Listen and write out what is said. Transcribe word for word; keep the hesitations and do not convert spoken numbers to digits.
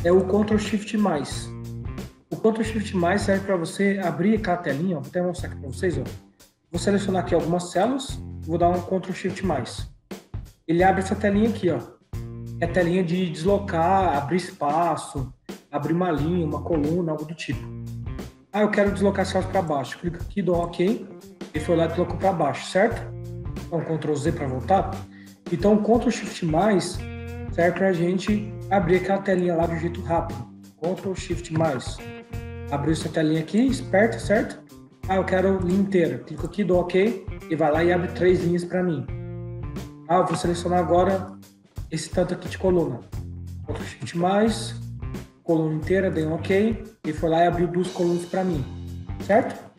é o Ctrl Shift mais. O Ctrl Shift mais serve para você abrir aquela telinha, ó, vou até mostrar aqui para vocês, ó. Vou selecionar aqui algumas células, vou dar um Ctrl Shift mais. Ele abre essa telinha aqui, ó. É a telinha de deslocar, abrir espaço, abrir uma linha, uma coluna, algo do tipo. Ah, eu quero deslocar as células para baixo. Clica aqui, dou OK, e foi lá e deslocou para baixo, certo? Então, Ctrl Z para voltar. Então, o Ctrl Shift mais serve para a gente abrir aquela telinha lá de um jeito rápido. Ctrl Shift mais. Abriu essa telinha aqui, esperta, certo? Ah, eu quero linha inteira. Clico aqui, dou OK e vai lá e abre três linhas para mim. Ah, eu vou selecionar agora esse tanto aqui de coluna. Ctrl Shift mais, coluna inteira, dei um OK e foi lá e abriu duas colunas para mim, certo?